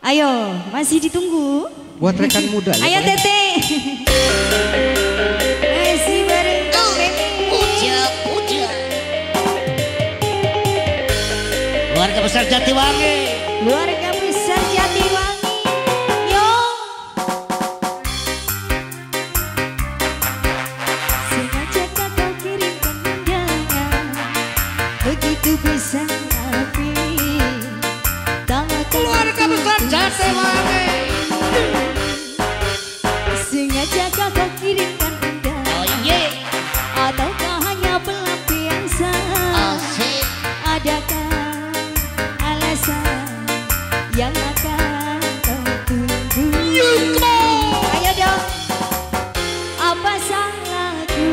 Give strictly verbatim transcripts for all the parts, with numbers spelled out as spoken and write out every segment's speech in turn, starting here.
Ayo, masih ditunggu. Buat rekan muda ya. Ayo Tete. Masih bareng Tete. Puja, puja. Keluarga besar Jatiwangi. Keluarga besar Jatiwangi. Yo. Sengaja kau kirimkan undangan. Begitu besar api. Keluarga besar Jatiwangi. Sengaja kau kirimkan undangan. Oh iya. Ataukah hanya pelampiasan? Asik. Adakah alasan yang akan kau tunggu? Ayo dong. Apa salahku?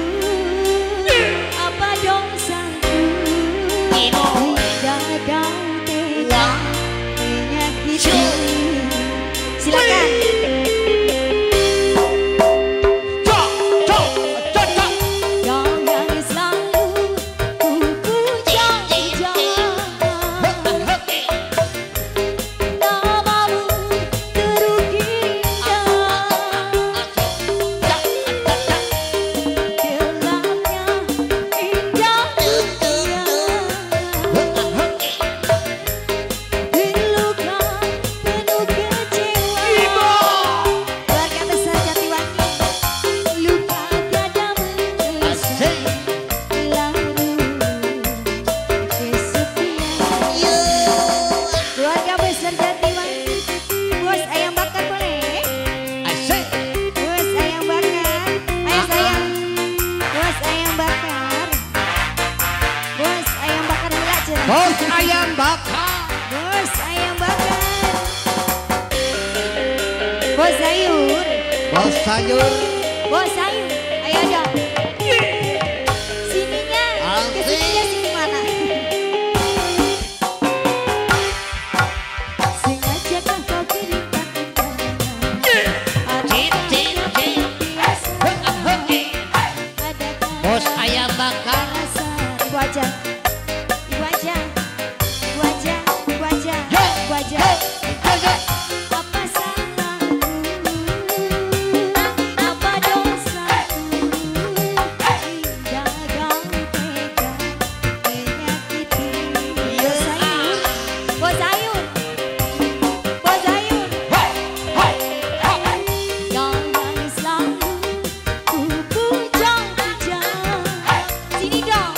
Apa dosaku? Hingga kau tega menyakiti. Silakan. Bos ayam bakar. Bos ayam bakar. Bos sayur. Bos sayur. Bos sayur. Ayo dong. Sininya. Kesininya sini mana? Sengaja kau kirimkan undangan. Bos ayam bakar. Ibu aja. Ibu aja. Ibu aja. Ibu aja. Ibu aja. Apa salahku? Apa dosaku? Hingga kau tega menyakiti. Bos sayur. Bos sayur. Bos sayur. Jangan selalu ku puja-puja. Sini dong.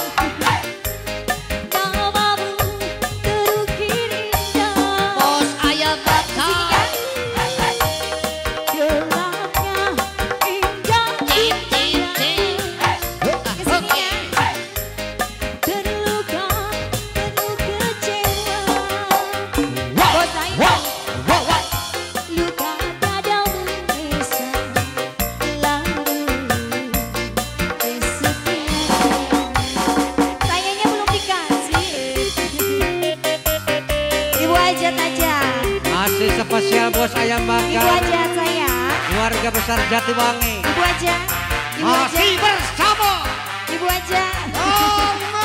Masih spesial bos ayam bakar. Ibu aja saya. Keluarga besar Jatiwangi. Ibu aja. Ibu Masih aja. bersama. Ibu aja. Oh,